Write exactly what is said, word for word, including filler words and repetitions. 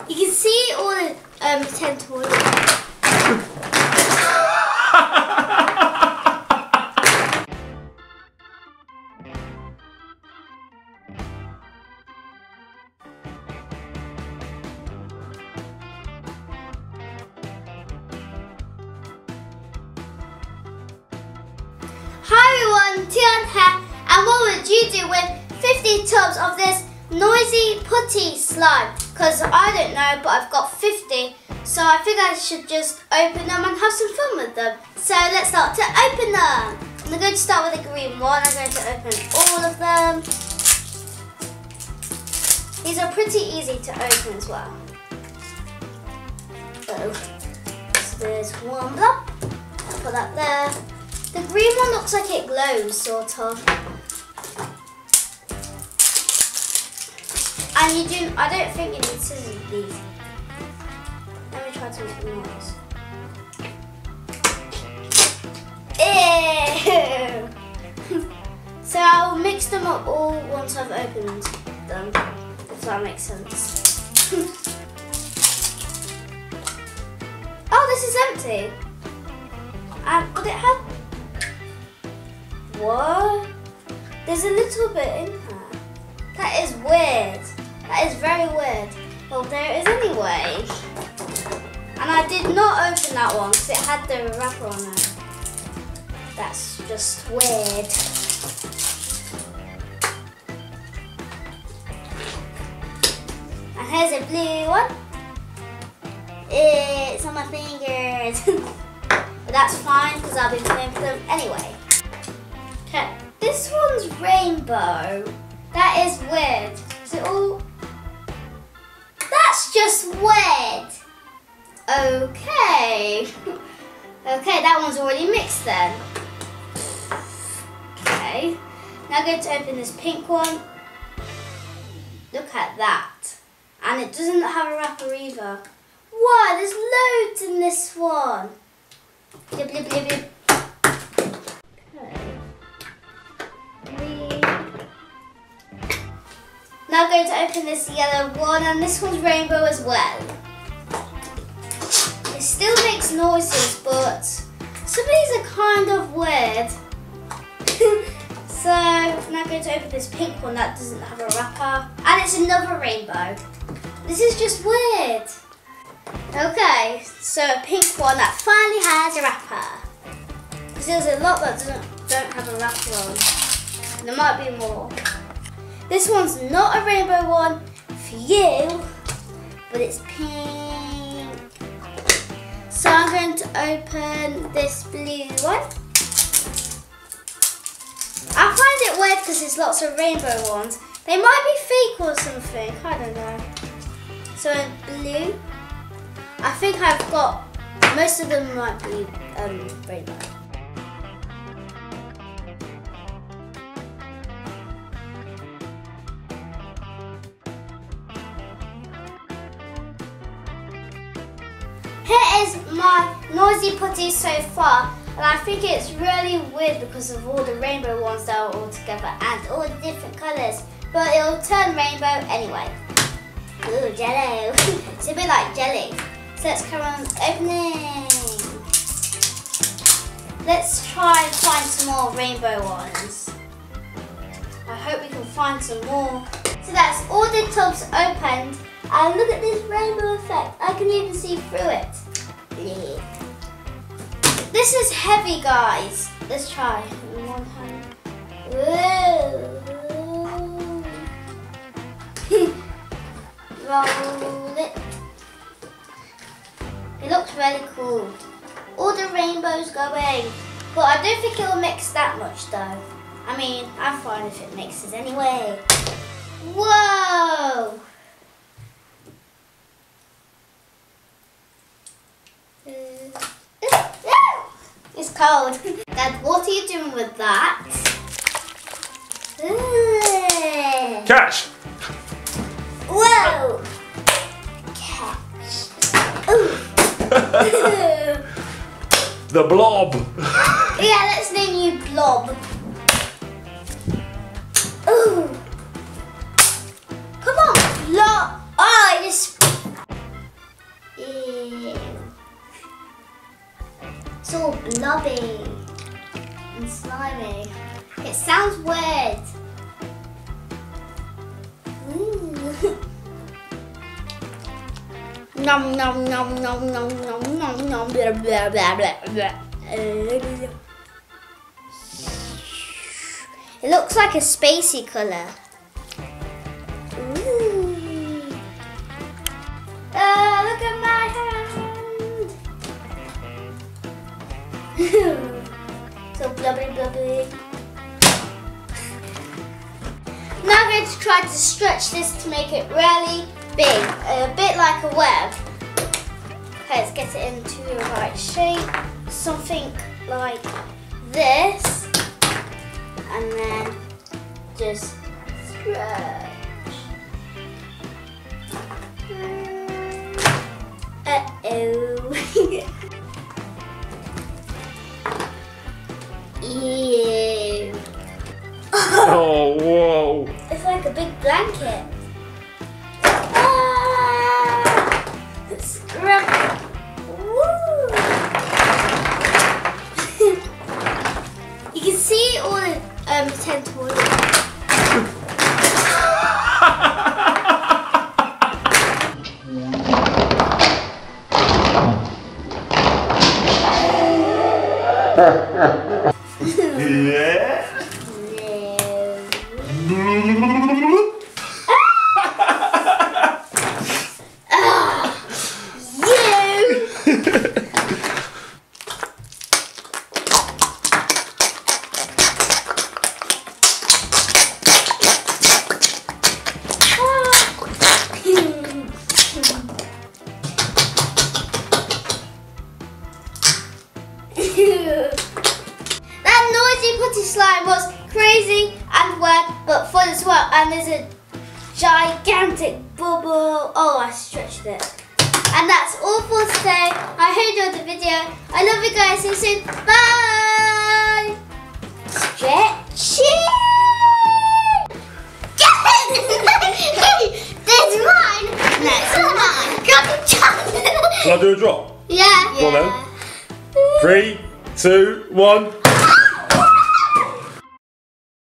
You can see all the um, tentacles. Hi everyone, Tian here, and what would you do with fifty tubs of this noisy putty slime? Because I don't know, but I've got fifty, so I think I should just open them and have some fun with them. So let's start to open them. I'm going to start with the green one. I'm going to open all of them. These are pretty easy to open as well. Oh, so there's one blob. I'll put that there. The green one looks like it glows, sort of. And you do, I don't think you need scissors with these. Let me try to make a noise. Ew! So I'll mix them up all once I've opened them, if that makes sense. Oh, this is empty. And did it have... What? There's a little bit in there. That is weird. That is very weird. Well, there it is anyway. And I did not open that one because it had the wrapper on it. That's just weird. And here's a blue one. It's on my fingers. But that's fine because I'll be playing with them anyway. Okay, this one's rainbow. That is weird. Is it all? That's just weird. Okay. Okay, that one's already mixed then. Okay. Now I'm going to open this pink one. Look at that. And it doesn't have a wrapper either. Wow, there's loads in this one. Blip, blip, blip, blip. Now I'm going to open this yellow one, and this one's rainbow as well. It still makes noises, but some of these are kind of weird. So now I'm going to open this pink one that doesn't have a wrapper, and it's another rainbow. This is just weird. Okay, so a pink one that finally has a wrapper. Because there's a lot that doesn't don't have a wrapper on. There might be more. This one's not a rainbow one for you, but it's pink. So I'm going to open this blue one. I find it weird because there's lots of rainbow ones. They might be fake or something, I don't know. So in blue, I think I've got, most of them might be um, rainbow. Here is my noisy putty so far, and I think it's really weird because of all the rainbow ones that are all together and all the different colours, but it'll turn rainbow anyway. Ooh, jello. It's a bit like jelly. So let's carry on opening. Let's try and find some more rainbow ones. I hope we can find some more. So that's all the tubs opened. And look at this rainbow effect. I can even see through it. Yeah. This is heavy, guys. Let's try. In one hand. Whoa. Roll it. It looks really cool. All the rainbows going. But I don't think it'll mix that much though. I mean, I'm fine if it mixes anyway. Whoa! It's cold. Dad, what are you doing with that? Catch! Whoa! Catch. Ooh. The blob. Yeah, let's name you Blob. Ooh. Come on, Blob. Oh, I just It's all blobby and slimy. It sounds weird. Ooh. Nom nom nom nom nom nom nom nom blah blah blah blah blah. It looks like a spacey colour. Ooh. Oh, look at my hand. So blubbery blubbery. Now I'm going to try to stretch this to make it really big, a bit like a web. Okay, let's get it into the right shape. Something like this. And then just stretch. Uh-oh. Ew. Oh, whoa. It's like a big blanket. Ah! It's rub- Woo! You can see all the um, tentacles. Yeah. That noisy putty slime was crazy and wet, but fun as well. And there's a gigantic bubble. Oh, I stretched it. And that's all for today. I hope you enjoyed the video. I love you guys. See you soon. Bye. Stretching. There's mine. That's mine. Shall I do a drop? Yeah. Go on then. Three, two, one.